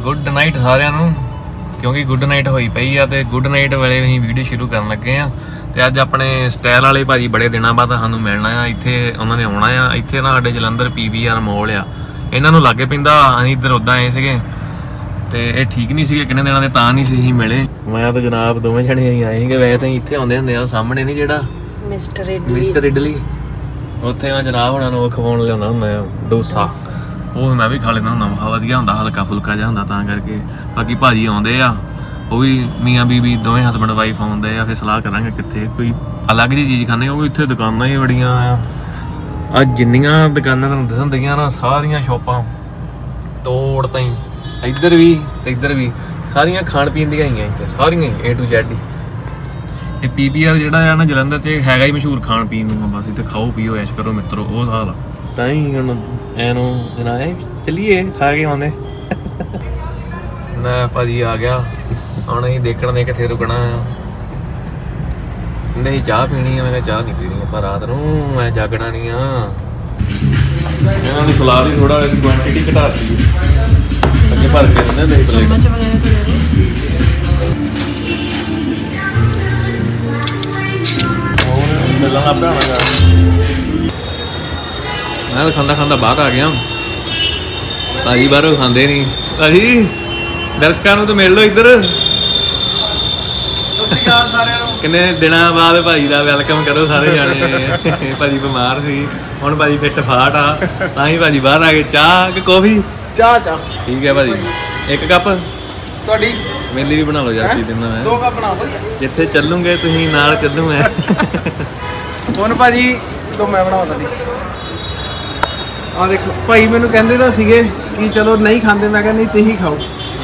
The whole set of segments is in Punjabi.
गुड नाइट सारिਆਂ ਨੂੰ क्योंकि गुड नाइट होई पई आ ते गुड नाइट वेले ਅਸੀਂ ਵੀਡੀਓ ਸ਼ੁਰੂ ਕਰਨ ਲੱਗੇ ਆ ਤੇ ਅੱਜ ਆਪਣੇ ਸਟਾਈਲ ਵਾਲੇ ਭਾਜੀ ਬੜੇ ਦਿਨਾਂ ਬਾਅਦ ਸਾਨੂੰ ਮਿਲਣਾ ਆ ਇੱਥੇ ਉਹਨਾਂ ਨੇ ਆਉਣਾ ਆ ਇੱਥੇ ਨਾ ਸਾਡੇ ਜਲੰਧਰ PVR ਮੋਲ ਆ ਇਹਨਾਂ ਨੂੰ ਲਾਗੇ ਪੈਂਦਾ ਅਸੀਂ ਇੱਧਰ ਉਦਾਂ ਆਏ ਸੀਗੇ ਤੇ ਇਹ ਠੀਕ ਨਹੀਂ ਸੀਗੇ ਕਿੰਨੇ ਦਿਨਾਂ ਦੇ ਤਾਂ ਨਹੀਂ ਸੀ ਅਸੀਂ ਮਿਲੇ ਮੈਂ ਤਾਂ ਜਨਾਬ ਦੋਵੇਂ ਜਣੇ ਅਸੀਂ ਆਏ ਸੀਗੇ ਵੈਸੇ ਤਾਂ ਇੱਥੇ ਆਉਂਦੇ ਹੁੰਦੇ ਆ ਸਾਹਮਣੇ ਨਹੀਂ ਜਿਹੜਾ ਮਿਸਟਰ ਇਡਲੀ ਉੱਥੇ ਆ ਜਨਾਬ ਉਹਨਾਂ ਨੂੰ ਖਵਾਉਣ ਲਿਆਉਂਦਾ ਹੁੰਦਾ ਆ ਡੋਸਾ ਉਹ ਮੈਂ ਵੀ ਖਾ ਲੈਂਦਾ ਹੁੰਦਾ ਵਧੀਆ ਹੁੰਦਾ ਹਲਕਾ ਫੁਲਕਾ ਜਿਹਾ ਹੁੰਦਾ ਤਾਂ ਕਰਕੇ ਬਾਕੀ ਭਾਜੀ ਆਉਂਦੇ ਆ ਉਹ ਵੀ ਮੀਆਂ ਬੀਬੀ ਦੋਵੇਂ ਹਸਬੈਂਡ ਵਾਈਫ ਆਉਂਦੇ ਆ ਫਿਰ ਸਲਾਹ ਕਰਾਂਗੇ ਕਿੱਥੇ ਕੋਈ ਅਲੱਗ ਜਿਹੀ ਚੀਜ਼ ਖਾਣੇ ਉਹ ਵੀ ਇੱਥੇ ਦੁਕਾਨਾਂ ਹੀ ਬੜੀਆਂ ਆ ਅੱਜ ਜਿੰਨੀਆਂ ਦੁਕਾਨਾਂ ਤੁਹਾਨੂੰ ਦੱਸਣ ਦਈਆਂ ਨਾ ਸਾਰੀਆਂ ਸ਼ੋਪਾਂ ਤੋੜ ਤਾਈਂ ਇੱਧਰ ਵੀ ਤੇ ਇੱਧਰ ਵੀ ਸਾਰੀਆਂ ਖਾਣ ਪੀਣ ਦੀਆਂ ਹੀ ਆ ਇੱਥੇ ਸਾਰੀਆਂ A to Z ਇਹ PVR ਜਿਹੜਾ ਆ ਨਾ ਜਲੰਧਰ 'ਚ ਹੈਗਾ ਹੀ ਮਸ਼ਹੂਰ ਖਾਣ ਪੀਣ ਨੂੰ ਬਸ ਇੱਥੇ ਖਾਓ ਪੀਓ ਐਸ਼ ਕਰੋ ਮਿੱਤਰੋ ਉਹ ਹਾਲ ਆ ਤਾਂ ਹੀ ਹੁਣ ਐਨੂੰ ਜਨਾਬ ਚੱਲੀਏ ਖਾ ਕੇ ਆਉਂਦੇ ਨਾ ਭਾਜੀ ਆ ਗਿਆ ਹੁਣ ਅਸੀਂ ਦੇਖਣ ਦੇ ਕਿੱਥੇ ਰੁਕਣਾ ਆ ਨਹੀਂ ਚਾਹ ਪੀਣੀ ਆ ਮੈਂ ਕਿਹਾ ਚਾਹ ਨਹੀਂ ਪੀਣੀ ਆਪਾਂ ਰਾਤ ਨੂੰ ਮੈਂ ਜਾਗਣਾ ਨਹੀਂ ਆ ਇਹਨਾਂ ਦੀ ਸਲਾਦ ਹੀ ਥੋੜਾ ਇਹਦੀ ਕੁਆਂਟੀਟੀ ਘਟਾਤੀ ਅੱਗੇ ਭਰ ਕੇ ਦਿੰਦੇ ਦਹੀਂ ਪਲੇਟ ਹੋਰ ਮਿਲਣਾ ਆਪਣਾ ਹੋਣਾ ਮੈਂ ਖਾਂਦਾ ਬਾਹਰ ਆ ਗਿਆ ਭਾਜੀ ਬਾਹਰੋਂ ਖਾਂਦੇ ਨਹੀਂ ਭਾਜੀ ਦਰਸ਼ਕਾਂ ਨੂੰ ਤਾਂ ਮਿਲ ਲਓ ਇੱਧਰ ਸਾਰਿਆਂ ਨੂੰ ਕਿੰਨੇ ਦਿਨਾਂ ਬਾਅਦ ਭਾਜੀ ਦਾ ਵੈਲਕਮ ਕਰੋ ਸਾਰੇ ਜਾਣੇ ਭਾਜੀ ਬਿਮਾਰ ਸੀ ਹੁਣ ਭਾਜੀ ਫਿੱਟ ਫਾਟ ਆ ਤਾਂ ਹੀ ਭਾਜੀ ਬਾਹਰ ਆ ਗਏ ਚਾਹ ਕਿ ਕੌਫੀ ਚਾਹ ਠੀਕ ਹੈ ਭਾਜੀ ਇੱਕ ਕੱਪ ਤੁਹਾਡੀ ਮੇਲੀ ਵੀ ਬਣਾ ਲਓ ਯਾਰ ਕੀ ਦਿੰਦਾ ਮੈਂ 2 ਕੱਪ ਬਣਾ ਵਧੀਆ ਜਿੱਥੇ ਚੱਲੂਗੇ ਤੁਸੀਂ ਨਾਲ ਚੱਲੂ ਮੈਂ ਹੁਣ ਭਾਜੀ ਤੋਂ ਮੈਂ ਬਣਾਉਂਦਾ ਜੀ ਆ ਦੇਖੋ ਭਾਈ ਮੈਨੂੰ ਕਹਿੰਦੇ ਤਾਂ ਸੀਗੇ ਕਿ ਚਲੋ ਨਹੀਂ ਖਾਂਦੇ ਮੈਂ ਕਹਿੰਦਾ ਨਹੀਂ ਤੁਸੀਂ ਖਾਓ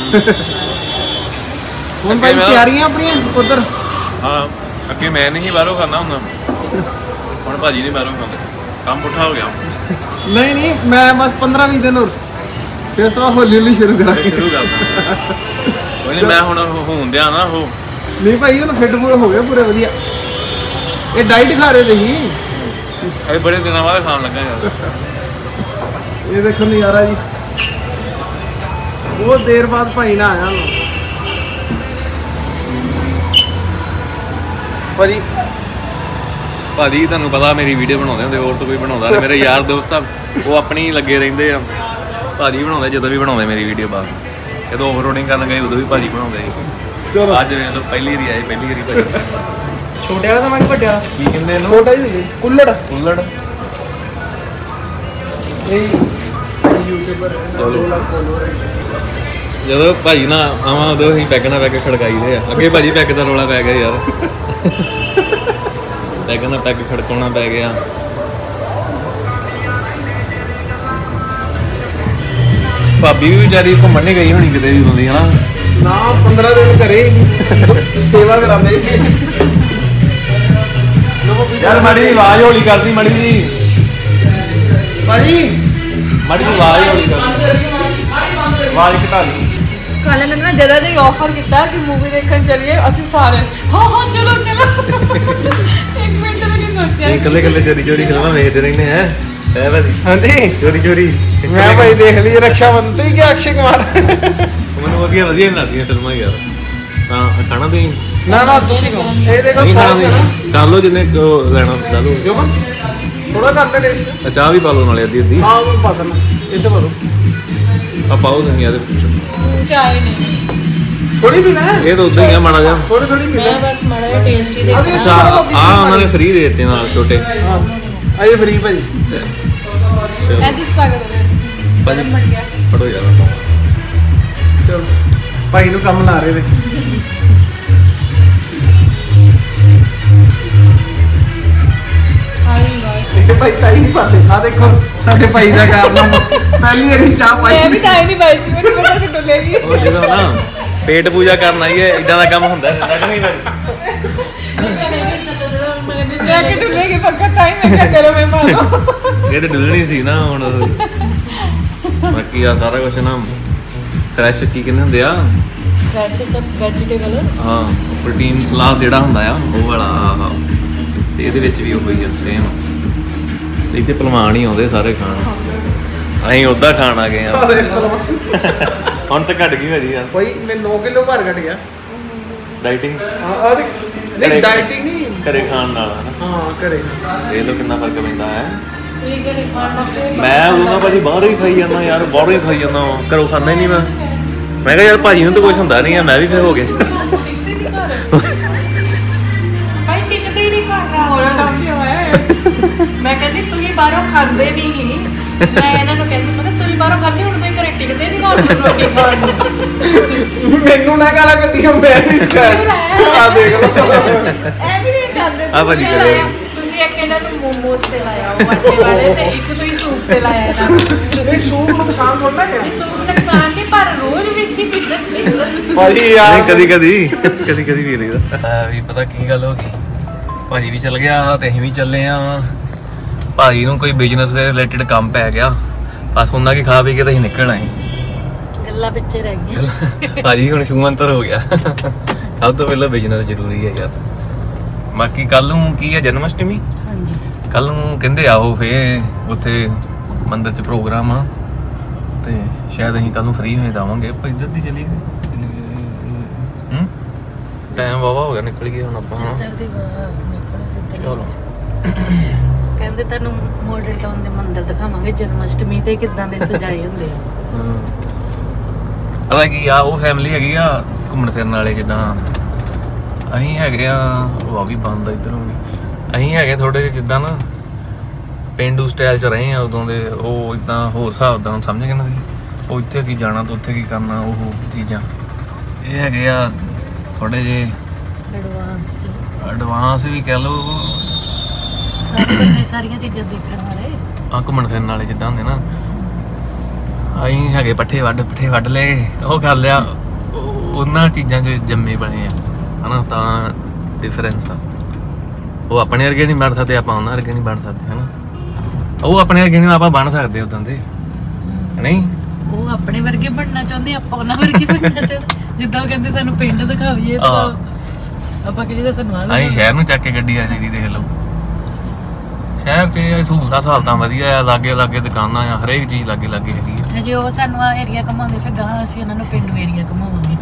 ਹੁਣ ਭਾਈ ਤਿਆਰੀਆਂ ਆਪਣੀਆਂ ਉਧਰ ਹਾਂ ਅੱਗੇ ਮੈਂ ਨਹੀਂ ਬਾਹਰੋਂ ਖਾਂਦਾ ਹੁੰਦਾ ਹੁਣ ਭਾਜੀ ਨਹੀਂ ਬਾਹਰੋਂ ਖਾਂਦਾ ਕੰਮ ਪੁੱਠਾ ਹੋ ਗਿਆ ਨਹੀਂ ਮੈਂ ਬਸ 15-20 ਦਿਨ ਹੋਰ ਫਿਰ ਤੋਂ ਹੌਲੀ ਸ਼ੁਰੂ ਕਰਾਂਗੇ ਸ਼ੁਰੂ ਕਰਦਾ ਕੋਈ ਮੈਂ ਹੁਣ ਹੁੰਦਿਆ ਨਾ ਉਹ ਨਹੀਂ ਭਾਈ ਹੁਣ ਫਿੱਟ ਪੂਰਾ ਹੋ ਗਿਆ ਪੂਰੇ ਵਧੀਆ ਇਹ ਡਾਈਟ ਖਾ ਰਹੇ ਤੁਸੀਂ ਇਹ ਬੜੇ ਦਿਨਾਂ ਬਾਅਦ ਖਾਣ ਲੱਗਾ ਯਾਰ ਇਹ ਦੇਖੋ ਨਜ਼ਾਰਾ ਜੀ ਬਹੁਤ ਦੇਰ ਬਾਅਦ ਭਾਈ ਨਾ ਆਇਆ ਭਾਜੀ ਤੁਹਾਨੂੰ ਪਤਾ ਮੇਰੀ ਵੀਡੀਓ ਬਣਾਉਂਦੇ ਹੁੰਦੇ ਹੋਰ ਤਾਂ ਕੋਈ ਬਣਾਉਂਦਾ ਨਹੀਂ ਮੇਰੇ ਯਾਰ ਦੋਸਤ ਆ ਉਹ ਆਪਣੀ ਲੱਗੇ ਰਹਿੰਦੇ ਆ ਭਾਜੀ ਬਣਾਉਂਦੇ ਜਦੋਂ ਵੀ ਬਣਾਉਂਦੇ ਮੇਰੀ ਵੀਡੀਓ ਬਾਅਦ ਜਦੋਂ ਓਵਰਲੋਡਿੰਗ ਕਰਨ ਗਏ ਉਦੋਂ ਵੀ ਭਾਜੀ ਬਣਾਉਂਦੇ ਸੀ ਚਲੋ ਅੱਜ ਵੇਖ ਲਓ ਪਹਿਲੀ ਵਾਰੀ ਆਏ ਪਹਿਲੀ ਵਾਰੀ ਭਾਜੀ ਛੋਟਿਆ ਤਾਂ ਮੈਂ ਵੱਡਿਆ ਕੀ ਕਹਿੰਦੇ ਇਹਨੂੰ ਛੋਟਾ ਹੀ ਕੁੱਲੜ ਇਹ ਯੂਟਿਊਬਰ ਜਦੋਂ ਭਾਜੀ ਨਾ ਆਵਾਂ ਉਦੋਂ ਅਸੀਂ ਪੈਗ ਨਾਲ ਖੜਕਾਈਦੇ ਆ ਅੱਗੇ ਭਾਜੀ ਪੈਗ ਦਾ ਰੌਲਾ ਪੈ ਗਿਆ ਯਾਰ ਪੈਗ ਨਾਲ ਪੈਗ ਖੜਕਾਉਣਾ ਪੈ ਗਿਆ ਭਾਬੀ ਵੀ ਵਿਚਾਰੀ ਘੁੰਮਣ ਨਹੀਂ ਗਈ ਹੋਣੀ ਕਿਤੇ ਵੀ ਹੁੰਦੀ ਹਨਾ ਨਾ 15 ਦਿਨ ਘਰੇ ਸੇਵਾ ਕਰਾਉਂਦੇ ਯਾਰ ਮਾੜੀ ਜੀ ਆਵਾਜ਼ ਹੌਲੀ ਕਰਦੀ ਮਾੜੀ ਜੀ ਭਾਜੀ ਮਾੜੀ ਜੀ ਆਵਾਜ਼ ਹੌਲੀ ਕਰ ਆਵਾਜ਼ ਘਟਾ ਲਈ ਕੱਲ ਇਹਨਾਂ ਨੇ ਜਦਾ ਜਿਹੀ ਆਫਰ ਕੀਤਾ ਕਿ ਮੂਵੀ ਦੇਖਣ ਚੱਲੀਏ ਅਸੀਂ ਸਾਰੇ ਹਾਂ ਚਲੋ ਇੱਕ ਮਿੰਟ ਵੀ ਨਹੀਂ ਸੋਚਿਆ ਇਕੱਲੇ ਚੋਰੀ ਫਿਲਮਾਂ ਵੇਖਦੇ ਰਹਿੰਦੇ ਹੈ ਭਾਜੀ ਹਾਂਜੀ ਚੋਰੀ ਮੈਂ ਭਾਈ ਦੇਖ ਲਈ ਰਕਸ਼ਾ ਬੰਦ ਤੁਸੀਂ ਕੀ ਅਕਸ਼ੇ ਕੁਮਾਰ ਮੈਨੂੰ ਵਧੀਆ ਲੱਗਦੀਆਂ ਫਿਲਮਾਂ ਯਾਰ ਤਾਂ ਖਾਣਾ ਤੁਸੀਂ ਨਾ ਤੁਸੀਂ ਇਹ ਦੇਖੋ ਕਰ ਲਓ ਜਿੰਨੇ ਲੈਣਾ ਲਾ ਲਓ ਜੋ ਥੋੜਾ ਕਰ ਲੈ ਟੇਸਟ ਚਾਹ ਵੀ ਪਾ ਲਓ ਨਾਲੇ ਅੱਧੀ ਹਾਂ ਉਹ ਪਾ ਦੇਣਾ ਇੱਥੇ ਪਾ ਲਓ ਆ ਪਾਓ ਤੁਸੀਂ ਇਹਦੇ ਵਿੱਚ ਚਾਹ ਨਹੀਂ ਥੋੜੀ ਵੀ ਨਾ ਇਹ ਤਾਂ ਉਦਾਂ ਹੀ ਆ ਮਾੜਾ ਜਿਹਾ ਥੋੜੀ ਵੀ ਮੈਂ ਬਸ ਮਾੜਾ ਜਿਹਾ ਟੇਸਟ ਹੀ ਦੇਖਣਾ ਆ ਉਹਨਾਂ ਨੇ ਫ੍ਰੀ ਦੇ ਦਿੱਤੇ ਨਾਲ ਛੋਟੇ ਹਾਂ ਆਏ ਫ੍ਰੀ ਭਾਜੀ ਐਦੀ ਪਾ ਕੇ ਦੋ ਭਾਜੀ ਮੜ ਗਿਆ ਫੜੋ ਯਾਰ ਚਲ ਭਾਈ ਨੂੰ ਕੰਮ ਲਾ ਰਹੇ ਨੇ ਭਾਈ ਤਾਈ ਨਹੀਂ ਪਾਤੇ ਆ ਦੇਖੋ ਸਾਡੇ ਭਾਈ ਦਾ ਕਾਰਨ ਪਹਿਲੀ ਵਾਰੀ ਚਾਹ ਪਾਈ ਮੈਂ ਵੀ ਤਾਈ ਨਹੀਂ ਪਾਈ ਸੀ ਮੈਨੂੰ ਪਤਾ ਸੀ ਡੁੱਲੇਗੀ ਉਹ ਜਦੋਂ ਨਾ ਪੇਟ ਪੂਜਾ ਕਰਨ ਆਈਏ ਇਦਾਂ ਦਾ ਕੰਮ ਹੁੰਦਾ ਰਹਿੰਦਾ ਨਹੀਂ ਮੈਂ ਕਿ ਡੁੱਲੇਗੀ ਪੱਕਾ ਤਾਈ ਮੈਂ ਕਿਆ ਕਰਾਂ ਮੈਂ ਪਾ ਲਓ ਇਹ ਤਾਂ ਡੁੱਲਣੀ ਸੀ ਨਾ ਹੁਣ ਬਾਕੀ ਆ ਸਾਰਾ ਕੁਝ ਨਾ ਫਰੈਸ਼ ਕੀ ਕਹਿੰਦੇ ਹੁੰਦੇ ਆ ਫਰੈਸ਼ ਸਭ ਵੈਜੀਟੇਬਲ ਹਾਂ ਪ੍ਰੋਟੀਨ ਸਲਾਦ ਜਿਹੜਾ ਹੁੰਦਾ ਆ ਉਹ ਵਾਲਾ ਤੇ ਇਹਦੇ ਵਿੱਚ ਵੀ ਉਹ ਹੀ ਆ ਸੇਮ ਇੱਥੇ ਪਹਿਲਵਾਨ ਹੀ ਆਉਂਦੇ ਸਾਰੇ ਖਾਣ ਅਸੀਂ ਉੱਦਾਂ ਖਾਣ ਆ ਗਏ ਆ ਹੁਣ ਤਾਂ ਘਟ ਗਈ ਭਾਜੀ ਯਾਰ ਭਾਈ ਮੈਂ 9 ਕਿਲੋ ਭਾਰ ਘਟ ਗਿਆ ਡਾਈਟਿੰਗ ਆ ਨਹੀਂ ਡਾਈਟਿੰਗ ਨਹੀਂ ਘਰੇ ਖਾਣ ਨਾਲ ਹਾਂ ਘਰੇ ਇਹ ਲੋ ਕਿੰਨਾ ਫਰਕ ਪੈਂਦਾ ਹੈ ਤੁਸੀਂ ਘਰੇ ਖਾਣ ਲੱਗ ਪਏ ਮੈਂ ਉਹਨਾਂ ਭਾਜੀ ਬਾਹਰੋਂ ਹੀ ਖਾਈ ਜਾਂਦਾ ਯਾਰ ਬਾਹਰੋਂ ਹੀ ਖਾਈ ਜਾਂਦਾ ਘਰੋਂ ਖਾਂਦਾ ਹੀ ਨਹੀਂ ਮੈਂ ਕਿਹਾ ਯਾਰ ਭਾਜੀ ਨੂੰ ਤਾਂ ਕੁਝ ਹੁੰਦਾ ਨਹੀਂ ਆ ਮੈਂ ਵੀ ਫਿਰ ਹੋ ਗਿਆ ਭਾਈ ਟਿਕਦੇ ਹੀ ਨਹੀਂ ਕਰ ਰਹਾ ਮੈਂ ਕਹਿੰਦੀ ਤੁਸੀਂ ਬਾਹਰੋਂ ਖਾਂਦੇ ਨਹੀਂ ਮੈਂ ਇਹਨਾਂ ਨੂੰ ਕਹਿੰਦੀ ਮੈਂ ਤੁਸੀਂ ਬਾਹਰੋਂ ਖਾਂਦੇ ਹੁਣ ਤੁਸੀਂ ਘਰੇ ਟਿਕਦੇ ਨਹੀਂ ਰੋਟੀ ਖਾਣ ਨੂੰ ਮੈਨੂੰ ਨਾ ਗਾਲਾਂ ਕੱਢੀਆਂ ਮੈਂ ਨਹੀਂ ਆ ਦੇਖ ਲਓ ਐ ਵੀ ਨਹੀਂ ਜਾਂਦੇ ਆ ਭਾਜੀ ਤੁਸੀਂ ਇੱਕ ਇਹਨਾਂ ਨੂੰ ਮੋਮੋਸ ਤੇ ਲਾਇਆ ਉਹ ਆਟੇ ਵਾਲੇ ਤੇ ਇੱਕ ਤੁਸੀਂ ਸੂਪ ਤੇ ਲਾਇਆ ਇਹਨਾਂ ਨੂੰ ਨਹੀਂ ਸੂਪ ਨੁਕਸਾਨ ਥੋੜਾ ਹੈ ਨਹੀਂ ਸੂਪ ਨੁਕਸਾਨ ਨਹੀਂ ਪਰ ਰੋਜ਼ ਵੀ ਨਹੀਂ ਪੀਂਦੇ ਭਾਜੀ ਯਾਰ ਨਹੀਂ ਕਦੀ ਵੀ ਲਈਦਾ ਵੀ ਪਤਾ ਕੀ ਗੱਲ ਹੋ ਗਈ ਭਾਜੀ ਵੀ ਚੱਲ ਗਿਆ ਤੇ ਅਸੀਂ ਵੀ ਚੱਲੇ ਆ ਭਾਜੀ ਨੂੰ ਕੋਈ ਬਿਜ਼ਨਸ ਦੇ ਰਿਲੇਟਡ ਕੰਮ ਪੈ ਗਿਆ ਬਸ ਉਹਨਾਂ ਕੀ ਖਾ ਪੀ ਕੇ ਤਾਂ ਅਸੀਂ ਨਿਕਲ ਆਏ ਗੱਲਾਂ ਪਿੱਛੇ ਰਹਿ ਗਈਆਂ ਭਾਜੀ ਹੁਣ ਸ਼ੂਮੰਤਰ ਹੋ ਗਿਆ ਸਭ ਤੋਂ ਪਹਿਲਾਂ ਬਿਜ਼ਨਸ ਜ਼ਰੂਰੀ ਹੈ ਯਾਰ ਬਾਕੀ ਕੱਲ ਨੂੰ ਕੀ ਹੈ ਜਨਮ ਅਸ਼ਟਮੀ ਹਾਂਜੀ ਕੱਲ ਨੂੰ ਕਹਿੰਦੇ ਆਓ ਫੇ ਉੱਥੇ ਮੰਦਿਰ 'ਚ ਪ੍ਰੋਗਰਾਮ ਆ ਤੇ ਸ਼ਾਇਦ ਅਸੀਂ ਕੱਲ ਨੂੰ ਫ੍ਰੀ ਹੋਏ ਜਾਵਾਂਗੇ ਆਪਾਂ ਇੱਧਰ ਦੀ ਚਲੀ ਗਏ ਟਾਈਮ ਵਾਵਾ ਹੋ ਗਿਆ ਨਿਕਲ ਗਏ ਹੁਣ ਆਪਾਂ ਚਲੋ ਕਹਿੰਦੇ ਤੁਹਾਨੂੰ ਮਾਡਲ ਟਾਊਨ ਦੇ ਮੰਦਿਰ ਦਿਖਾਵਾਂਗੇ ਜਨਮ ਅਸ਼ਟਮੀ ਤੇ ਕਿੱਦਾਂ ਦੇ ਸਜਾਏ ਹੁੰਦੇ ਆ ਪਤਾ ਕੀ ਆ ਉਹ ਫੈਮਿਲੀ ਹੈਗੀ ਆ ਘੁੰਮਣ ਫਿਰਨ ਵਾਲੇ ਜਿੱਦਾਂ ਅਸੀਂ ਹੈਗੇ ਆ ਉਹ ਵੀ ਬੰਦ ਆ ਇੱਧਰੋਂ ਵੀ ਅਸੀਂ ਹੈਗੇ ਥੋੜੇ ਜਿਹੇ ਜਿੱਦਾਂ ਨਾ ਪੇਂਡੂ ਸਟਾਈਲ 'ਚ ਰਹੇ ਆ ਉਦੋਂ ਦੇ ਉਹ ਇਦਾਂ ਹੋਰ ਹਿਸਾਬ ਦਾ ਸਮਝ ਗਏ ਨਾ ਤੁਸੀਂ ਉਹ ਇੱਥੇ ਕੀ ਜਾਣਾ ਤੇ ਉੱਥੇ ਕੀ ਕਰਨਾ ਉਹ ਚੀਜ਼ਾਂ ਇਹ ਹੈਗੇ ਆ ਥੋੜੇ ਜਿਹੇ ਐਡਵਾਂਸ ਵੀ ਕਹਿ ਲਓ ਸਾਰੀਆਂ ਚੀਜ਼ਾਂ ਦੇਖਣ ਵਾਲੇ ਆ ਘੁੰਮਣ ਫਿਰਨ ਵਾਲੇ ਜਿੱਦਾਂ ਹੁੰਦੇ ਨਾ ਅਸੀਂ ਹੈਗੇ ਪੱਠੇ ਵੱਢ ਲਏ ਉਹ ਕਰ ਲਿਆ ਉਹਨਾਂ ਚੀਜ਼ਾਂ 'ਚ ਜੰਮੇ ਬਣੇ ਆ ਹਨਾ ਤਾਂ ਡਿਫਰੈਂਸ ਆ ਉਹ ਆਪਣੇ ਵਰਗੇ ਨਹੀਂ ਬਣ ਸਕਦੇ ਆਪਾਂ ਉਹਨਾਂ ਵਰਗੇ ਨਹੀਂ ਬਣ ਸਕਦੇ ਹਨਾ ਉਹ ਆਪਣੇ ਵਰਗੇ ਨਹੀਂ ਆਪਾਂ ਬਣ ਸਕਦੇ ਉਦਾਂ ਦੇ ਨਹੀਂ ਉਹ ਆਪਣੇ ਵਰਗੇ ਬਣਨਾ ਚਾਹੁੰਦੇ ਆਪਾਂ ਉਹਨਾਂ ਵਰਗੇ ਬਣਨਾ ਚਾਹੁੰਦੇ ਜਿੱਦਾਂ ਉਹ ਕਹਿੰਦੇ ਸਾਨੂੰ ਪਿੰਡ ਦਿਖਾਵੀਏ ਤਾਂ ਆਪਾਂ ਕਿਹਦੇ ਦਾ ਸਾਨੂੰ ਅਸੀਂ ਸ਼ਹਿਰ ਨੂੰ ਚੱਕ ਕੇ ਗੱਡੀ ਆ ਰਹੀ ਦੇਖ ਲਓ ਸ਼ਹਿਰ 'ਚ ਸਹੂਲਤਾਂ ਵਧੀਆ ਆ ਲਾਗੇ ਦੁਕਾਨਾਂ ਆ ਹਰੇਕ ਚੀਜ਼ ਲਾਗੇ ਹੈਗੀ ਆ ਜੇ ਉਹ ਸਾਨੂੰ ਆ ਏਰੀਆ ਘਮਾਉਂਦੇ ਫਿਰ ਗਾਂ ਅਸੀਂ ਉਹਨਾਂ ਨੂੰ ਪਿੰਡੂ ਏਰੀਆ ਘਮਾਵਾਂਗੇ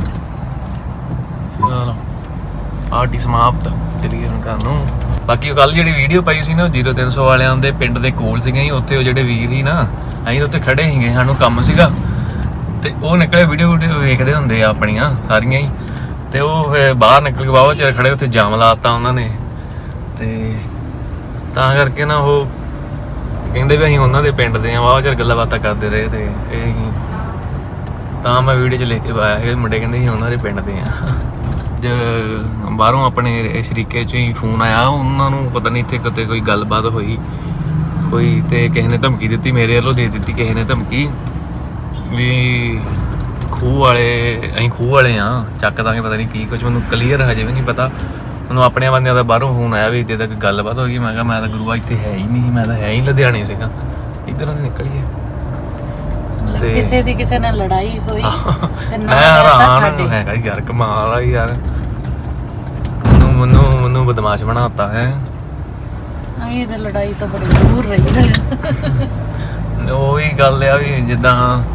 ਚਲੋ ਪਾਰਟੀ ਸਮਾਪਤ ਚਲੀਏ ਹੁਣ ਘਰ ਨੂੰ ਬਾਕੀ ਕੱਲ ਜਿਹੜੀ ਵੀਡੀਓ ਪਾਈ ਸੀ ਨਾ 0300 ਵਾਲਿਆਂ ਦੇ ਪਿੰਡ ਦੇ ਕੋਲ ਸੀਗੇ ਉੱਥੇ ਉਹ ਜਿਹੜੇ ਵੀਰ ਸੀ ਨਾ ਅਸੀਂ ਉੱਥੇ ਖੜੇ ਸੀਗੇ ਸਾਨੂੰ ਕੰਮ ਸੀਗਾ ਤੇ ਉਹ ਨਿਕਲੇ ਵੀਡੀਓ ਵੇਖਦੇ ਹੁੰਦੇ ਆ ਆਪਣੀਆਂ ਸਾਰੀਆਂ ਹੀ ਤੇ ਉਹ ਫਿਰ ਬਾਹਰ ਨਿਕਲ ਕੇ ਬਾਹਰ ਚਿਰ ਖੜੇ ਉੱਥੇ ਜਾਮ ਲਾਤਾ ਉਹਨਾਂ ਨੇ ਤੇ ਤਾਂ ਕਰਕੇ ਨਾ ਉਹ ਕਹਿੰਦੇ ਵੀ ਅਸੀਂ ਉਹਨਾਂ ਦੇ ਪਿੰਡ ਦੇ ਆ ਬਾਹਰ ਚਿਰ ਗੱਲਾਂ ਬਾਤਾਂ ਕਰਦੇ ਰਹੇ ਤੇ ਇਹ ਤਾਂ ਮੈਂ ਵੀਡੀਓ 'ਚ ਲਿਖ ਕੇ ਪਾਇਆ ਸੀ ਮੁੰਡੇ ਕਹਿੰਦੇ ਸੀ ਉਹਨਾਂ ਦੇ ਪਿੰਡ ਦੇ ਆ ਬਾਹਰੋਂ ਆਪਣੇ ਸ਼ਰੀਕੇ 'ਚ ਹੀ ਫੋਨ ਆਇਆ ਉਹਨਾਂ ਨੂੰ ਪਤਾ ਨਹੀਂ ਇੱਥੇ ਕਿਤੇ ਕੋਈ ਗੱਲਬਾਤ ਹੋਈ ਕੋਈ ਤੇ ਕਿਸੇ ਨੇ ਧਮਕੀ ਦਿੱਤੀ ਮੇਰੇ ਵੱਲੋਂ ਦੇ ਦਿੱਤੀ ਕਿਸੇ ਨੇ ਧਮਕੀ ਵੀ ਖੂਹ ਵਾਲੇ ਆ ਚੱਕ ਦਾਂਗੇ ਪਤਾ ਨਹੀਂ ਕੀ ਕੁਝ ਮੈਨੂੰ ਕਲੀਅਰ ਹਜੇ ਵੀ ਨਹੀਂ ਪਤਾ ਮੈਨੂੰ ਆਪਣੇ ਬੰਦਿਆਂ ਦਾ ਬਾਹਰੋਂ ਫੋਨ ਆਇਆ ਵੀ ਇੱਦਾਂ ਤੱਕ ਗੱਲਬਾਤ ਹੋ ਗਈ ਮੈਂ ਕਿਹਾ ਮੈਂ ਤਾਂ ਗੁਰੂਆ ਇੱਥੇ ਹੈ ਹੀ ਨਹੀਂ ਮੈਂ ਤਾਂ ਹੈ ਹੀ ਲੁਧਿਆਣੇ ਸੀਗਾ ਇੱਧਰੋਂ ਦੀ ਨਿਕਲੀਏ ਕਿਸੇ ਨਾਲ ਲੜਾਈ ਹੋਈ ਤੇ ਨਾ ਸਾਡੇ ਹੈਗਾ ਯਾਰ ਕਮਾਲ ਆ ਯਾਰ ਮੈਨੂੰ ਬਦਮਾਸ਼ ਬਣਾਤਾ ਹੈ ਇਹ ਤਾਂ ਲੜਾਈ ਤੋਂ ਬੜੀ ਦੂਰ ਰਹੀ ਉਹੀ ਗੱਲ ਆ ਵੀ ਜਿੱਦਾਂ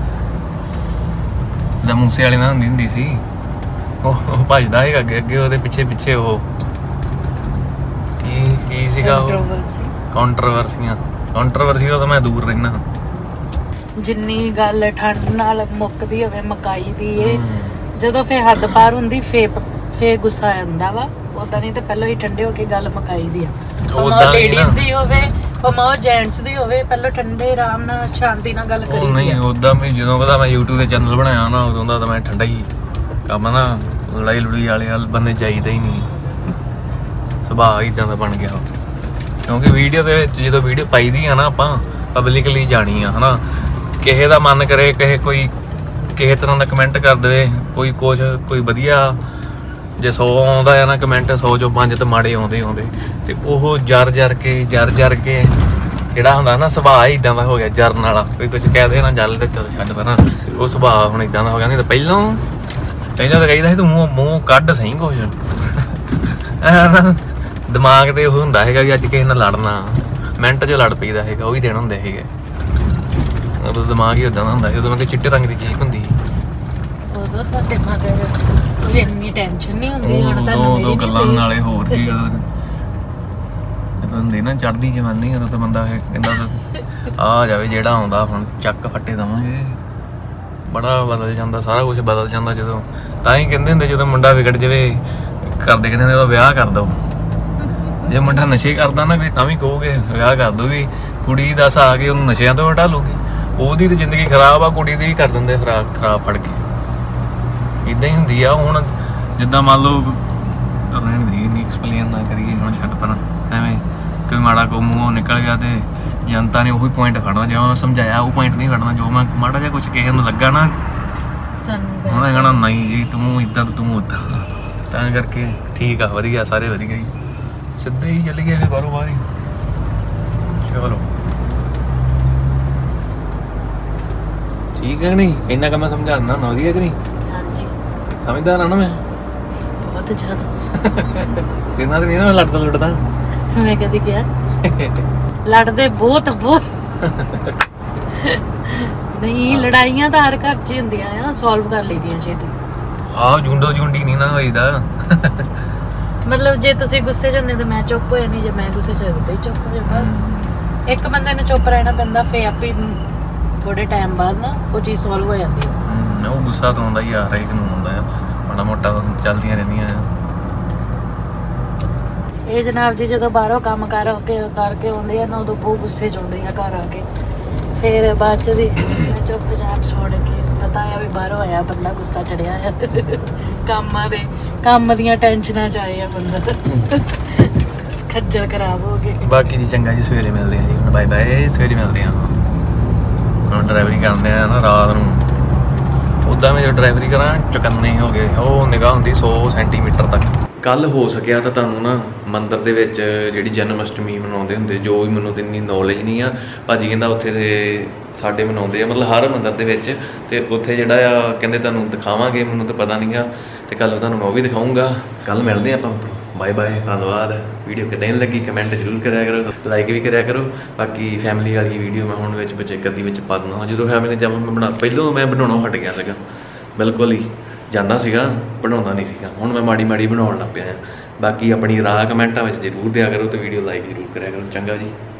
ਮੂਸੇ ਵਾਲੇ ਨਾਲ ਹੁੰਦੀ ਸੀ ਉਹ ਭੱਜਦਾ ਹੈਗਾ ਅੱਗੇ ਉਹਦੇ ਪਿੱਛੇ ਉਹ ਕੀ ਸੀਗਾ ਉਹ ਕੰਟਰੋਵਰਸੀ ਤੋਂ ਮੈਂ ਦੂਰ ਰਹਿਣਾ ਜਿੰਨੀ ਗੱਲ ਠੰਡ ਨਾਲ ਮੁੱਕਦੀ ਹੋਵੇ ਮਕਾਈ ਦੀ ਇਹ ਜਦੋਂ ਫੇ ਹੱਦ ਪਾਰ ਹੁੰਦੀ ਫੇ ਗੁੱਸਾ ਆਉਂਦਾ ਵਾ ਉਦਾਂ ਨਹੀਂ ਤਾਂ ਪਹਿਲਾਂ ਹੀ ਠੰਡੇ ਹੋ ਕੇ ਗੱਲ ਮਕਾਈ ਦੀ ਆ ਭਾਵੇਂ ਲੇਡੀਜ਼ ਦੀ ਹੋਵੇ ਭਾਵੇਂ ਜੈਂਟਸ ਦੀ ਹੋਵੇ ਪਹਿਲਾਂ ਠੰਡੇ ਆਰਾਮ ਨਾਲ ਸ਼ਾਂਤੀ ਨਾਲ ਗੱਲ ਕਰੀ ਨਹੀਂ ਉਦਾਂ ਵੀ ਜਦੋਂ ਕਦਾ ਮੈਂ YouTube ਤੇ ਚੈਨਲ ਬਣਾਇਆ ਨਾ ਉਦੋਂ ਦਾ ਤਾਂ ਮੈਂ ਠੰਡਾ ਹੀ ਕੰਮ ਨਾ ਲੜਾਈ ਲੁੜੀ ਵਾਲੇ ਬੰਦੇ ਜਾਈਦਾ ਹੀ ਨਹੀਂ ਸੁਭਾਅ ਇਦਾਂ ਦਾ ਬਣ ਗਿਆ ਕਿਉਂਕਿ ਵੀਡੀਓ ਦੇ ਵਿੱਚ ਜਦੋਂ ਵੀਡੀਓ ਪਾਈਦੀ ਆ ਨਾ ਆਪਾਂ ਪਬਲਿਕਲੀ ਜਾਣੀ ਆ ਹਨਾ ਕਿਸੇ ਦਾ ਮਨ ਕਰੇ ਕਿਸੇ ਤਰ੍ਹਾਂ ਦਾ ਕਮੈਂਟ ਕਰ ਦੇਵੇ ਕੋਈ ਵਧੀਆ ਜੇ 100 ਆਉਂਦਾ ਆ ਨਾ ਕਮੈਂਟ 100 ਚੋਂ 5 ਤਾਂ ਮਾੜੇ ਆਉਂਦੇ ਤੇ ਉਹ ਜਰ ਕੇ ਜਿਹੜਾ ਹੁੰਦਾ ਨਾ ਸੁਭਾਅ ਇਦਾਂ ਦਾ ਹੋ ਗਿਆ ਜਰਨ ਵਾਲਾ ਕੋਈ ਕੁਝ ਕਹਿ ਦੇ ਨਾ ਜਲ ਤੇ ਚੱਲ ਛੱਡ ਪਰਾਂ ਉਹ ਸੁਭਾਅ ਹੁਣ ਇਦਾਂ ਦਾ ਹੋ ਗਿਆ ਨਹੀਂ ਤਾਂ ਪਹਿਲਾਂ ਤਾਂ ਕਹੀਦਾ ਸੀ ਤੂੰ ਮੂੰਹ ਕੱਢ ਸਹੀ ਕੁਛ ਦਿਮਾਗ ਤੇ ਉਹ ਹੁੰਦਾ ਹੈਗਾ ਵੀ ਅੱਜ ਕਿਸੇ ਨਾਲ ਲੜਨਾ ਮਿੰਟ 'ਚ ਲੜ ਪਈਦਾ ਹੈਗਾ ਉਹ ਵੀ ਦਿਨ ਹੁੰਦੇ ਹੈਗੇ ਉਦੋਂ ਦਿਮਾਗ ਹੀ ਉਦਾਂ ਦਾ ਹੁੰਦਾ ਸੀ ਉਦੋਂ ਮੈਂ ਕਿ ਚਿੱਟੇ ਰੰਗ ਦੀ ਚੀਜ਼ ਹੁੰਦੀ ਸੀ ਉਦੋਂ ਤੁਹਾਡੇ ਮਗਰ ਕੋਈ ਇੰਨੀ ਟੈਨਸ਼ਨ ਨਹੀਂ ਹੁੰਦੀ ਹੁਣ ਤਾਂ ਦੋ ਗੱਲਾਂ ਨਾਲੇ ਹੋਰ ਕੀ ਜਦੋਂ ਹੁੰਦੀ ਨਾ ਚੜ੍ਹਦੀ ਜਵਾਨੀ ਉਦੋਂ ਤਾਂ ਬੰਦਾ ਕਹਿੰਦਾ ਆ ਜਾਵੇ ਜਿਹੜਾ ਆਉਂਦਾ ਹੁਣ ਚੱਕ ਫੱਟੇ ਦਵਾਂਗੇ। ਬੜਾ ਬਦਲ ਜਾਂਦਾ, ਸਾਰਾ ਕੁਝ ਬਦਲ ਜਾਂਦਾ ਜਦੋਂ। ਤਾਂ ਹੀ ਕਹਿੰਦੇ ਹੁੰਦੇ ਜਦੋਂ ਮੁੰਡਾ ਵਿਗੜ ਜਾਵੇ ਕਰਦੇ ਕਹਿੰਦੇ ਉਹਦਾ ਵਿਆਹ ਕਰ ਦੋ। ਜੇ ਮੁੰਡਾ ਨਸ਼ੇ ਕਰਦਾ ਨਾ ਵੀ ਤਾਂ ਵੀ ਕਹੋਗੇ ਵਿਆਹ ਕਰ ਦੋ, ਵੀ ਕੁੜੀ ਦੱਸ ਆ ਕੇ ਉਹਨੂੰ ਨਸ਼ਿਆਂ ਤੋਂ ਹਟਾ ਲੂਗੀ। ਉਹਦੀ ਤਾਂ ਜ਼ਿੰਦਗੀ ਖਰਾਬ ਆ, ਕੁੜੀ ਦੀ ਵੀ ਕਰ ਦਿੰਦੇ ਖਰਾਬ ਫੜ ਕੇ। ਇੱਦਾਂ ਹੀ ਹੁੰਦੀ ਆ। ਹੁਣ ਜਿੱਦਾਂ ਮੰਨ ਲਓ ਰਹਿਣ ਦੀ ਨਹੀਂ ਐਕਸਪਲੇਨ ਨਾ ਕਰੀਏ, ਹੁਣ ਛੱਡ ਪਰਾਂ ਐਵੇਂ ਕੋਈ ਮਾੜਾ ਕੋ ਮੂੰਹੋਂ ਨਿਕਲ ਗਿਆ ਤੇ ਜਨਤਾ ਨੇ ਉਹੀ ਪੁਆਇੰਟ ਫੜਨਾ ਜੋ ਮੈਂ ਸਮਝਾਇਆ, ਉਹ ਪੁਆਇੰਟ ਨਹੀਂ ਫੜਨਾ। ਜੋ ਮੈਂ ਮਾੜਾ ਜਿਹਾ ਕੁਝ ਕਿਸੇ ਨੂੰ ਲੱਗਾ ਨਾ ਉਹਨੇ ਕਹਿਣਾ ਨਹੀਂ ਜੀ ਤੂੰ ਇੱਦਾਂ ਤੂੰ ਉੱਦਾਂ। ਤਾਂ ਕਰਕੇ ਠੀਕ ਆ, ਵਧੀਆ, ਸਾਰੇ ਵਧੀਆ ਜੀ। ਸਿੱਧੇ ਹੀ ਚੱਲ ਗਏ ਬਾਹਰੋਂ ਬਾਹਰ ਹੀ। ਚਲੋ ਠੀਕ ਹੈ ਕਿ ਨਹੀਂ? ਇੰਨਾ ਕੁ ਮੈਂ ਸਮਝਾ ਦਿੰਦਾ ਨਾ, ਵਧੀਆ ਕਿ ਨਹੀਂ? ਹਾਂਜੀ ਸਮਝਦਾਰ ਆ ਨਾ ਮੈਂ ਬਹੁਤ ਜ਼ਿਆਦਾ। ਤੇਰੇ ਨਾਲ ਨਹੀਂ ਨਾ ਲੜਦਾ ਮੈਂ ਕਦੀ ਕਿਹਾ ਲੜਦੇ ਬਹੁਤ ਨਹੀਂ। ਲੜਾਈਆਂ ਤਾਂ ਹਰ ਘਰ 'ਚ ਹੀ ਹੁੰਦੀਆਂ ਆ, ਸੋਲਵ ਕਰ ਲਈਦੀਆਂ ਛੇਤੀ। ਆਹ ਜੁੰਡੀ ਨਹੀਂ ਨਾ ਹੋਈਦਾ। ਮਤਲਬ ਜੇ ਤੁਸੀਂ ਗੁੱਸੇ 'ਚ ਹੁੰਦੇ ਤਾਂ ਮੈਂ ਚੁੱਪ ਹੋ ਜਾਂਦੀ, ਜੇ ਮੈਂ ਗੁੱਸੇ 'ਚ ਤਾਂ ਹੀ ਚੁੱਪ ਹੋ ਜਾ। ਬਸ ਇੱਕ ਬੰਦੇ ਨੂੰ ਚੁੱਪ ਰਹਿਣਾ ਪੈਂਦਾ, ਫੇਰ ਆਪੇ ਥੋੜੇ ਟਾਈਮ ਬਾਅਦ ਨਾ ਉਹ ਚੀਜ਼ ਸੋਲਵ ਹੋ ਜਾਂਦੀ ਹੈ। ਉਹ ਗੁੱਸਾ ਤਾਂ ਆਉਂਦਾ ਹੀ ਆ, ਹਰੇਕ ਨੂੰ ਆਉਂਦਾ ਆ, ਮਾੜਾ ਮੋਟਾ ਚੱਲਦੀਆਂ ਰਹਿੰਦੀਆਂ ਆ। ਇਹ ਜਨਾਬ ਜੀ ਜਦੋਂ ਬਾਹਰੋਂ ਕੰਮ ਕਰਕੇ ਆਉਂਦੇ ਆ ਨਾ ਉਦੋਂ ਬਹੁਤ ਗੁੱਸੇ 'ਚ ਆਉਂਦੇ ਆ ਘਰ ਆ ਕੇ। ਫਿਰ ਬਾਅਦ 'ਚ ਦੀ ਚੁੱਪਚਾਪ ਛੋੜ ਕੇ ਪਤਾ ਆ ਵੀ ਬਾਹਰੋਂ ਆਇਆ ਬੰਦਾ, ਗੁੱਸਾ ਚੜਿਆ ਆ ਕੰਮ ਦੀਆਂ ਟੈਨਸ਼ਨਾਂ 'ਚ ਆਏ ਆ ਬੰਦਾ, ਖੱਜਲ ਖਰਾਬ ਹੋ ਗਏ। ਬਾਕੀ ਜੀ ਚੰਗਾ ਜੀ, ਸਵੇਰੇ ਮਿਲਦੇ ਆ ਜੀ। ਹੁਣ ਬਾਏ ਬਾਏ, ਸਵੇਰੇ ਮਿਲਦੇ ਆ। ਹੁਣ ਡਰਾਈਵਰੀ ਕਰਦੇ ਆ ਨਾ ਰਾਤ ਨੂੰ। ਉੱਦਾਂ ਮੈਂ ਜੋ ਡਰਾਈਵਰੀ ਕਰਾਂ ਚੁਕੰਨੇ ਹੋ ਗਏ, ਉਹ ਨਿਗਾਹ ਹੁੰਦੀ 100 ਸੈਂਟੀਮੀਟਰ ਤੱਕ। ਕੱਲ ਹੋ ਸਕਿਆ ਤਾਂ ਤੁਹਾਨੂੰ ਨਾ ਮੰਦਿਰ ਦੇ ਵਿੱਚ ਜਿਹੜੀ ਜਨਮ ਅਸ਼ਟਮੀ ਮਨਾਉਂਦੇ ਹੁੰਦੇ, ਜੋ ਵੀ ਮੈਨੂੰ ਤਾਂ ਇੰਨੀ ਨੌਲੇਜ ਨਹੀਂ ਆ। ਭਾਜੀ ਕਹਿੰਦਾ ਉੱਥੇ ਦੇ ਸਾਡੇ ਮਨਾਉਂਦੇ ਆ, ਮਤਲਬ ਹਰ ਮੰਦਿਰ ਦੇ ਵਿੱਚ। ਤੇ ਉੱਥੇ ਜਿਹੜਾ ਆ ਕਹਿੰਦੇ ਤੁਹਾਨੂੰ ਦਿਖਾਵਾਂਗੇ, ਮੈਨੂੰ ਤਾਂ ਪਤਾ ਨਹੀਂ ਆ। ਤੇ ਕੱਲ ਤੁਹਾਨੂੰ ਮੈਂ ਉਹ ਵੀ ਦਿਖਾਊਂਗਾ। ਕੱਲ ਮਿਲਦੇ ਆਪਾਂ। ਬਾਏ ਬਾਏ, ਧੰਨਵਾਦ। ਵੀਡੀਓ ਕਿੱਦਾਂ ਲੱਗੀ ਕਮੈਂਟ ਜ਼ਰੂਰ ਕਰਿਆ ਕਰੋ, ਲਾਈਕ ਵੀ ਕਰਿਆ ਕਰੋ। ਬਾਕੀ ਫੈਮਿਲੀ ਵਾਲੀ ਵੀਡੀਓ ਮੈਂ ਹੁਣ ਵਿੱਚ ਇੱਕ ਅੱਧੀ ਵਿੱਚ ਪਾ ਦਿੰਦਾ। ਜਦੋਂ ਫੈਮਿਲੀ ਜਦ ਮੈਂ ਪਹਿਲੋਂ ਮੈਂ ਬਣਾਉਣੋਂ ਹਟ ਗਿਆ ਸੀਗਾ, ਬਿਲਕੁਲ ਹੀ ਜਾਂਦਾ ਸੀਗਾ, ਬਣਾਉਂਦਾ ਨਹੀਂ ਸੀਗਾ। ਹੁਣ ਮੈਂ ਮਾੜੀ ਬਣਾਉਣ ਲੱਗ ਪਿਆ ਆ। ਬਾਕੀ ਆਪਣੀ ਰਾਹ ਕਮੈਂਟਾਂ ਵਿੱਚ ਜ਼ਰੂਰ ਦਿਆ ਕਰੋ ਤੇ ਵੀਡੀਓ ਲਾਈਕ ਜ਼ਰੂਰ ਕਰਿਆ ਕਰੋ। ਚੰਗਾ ਜੀ।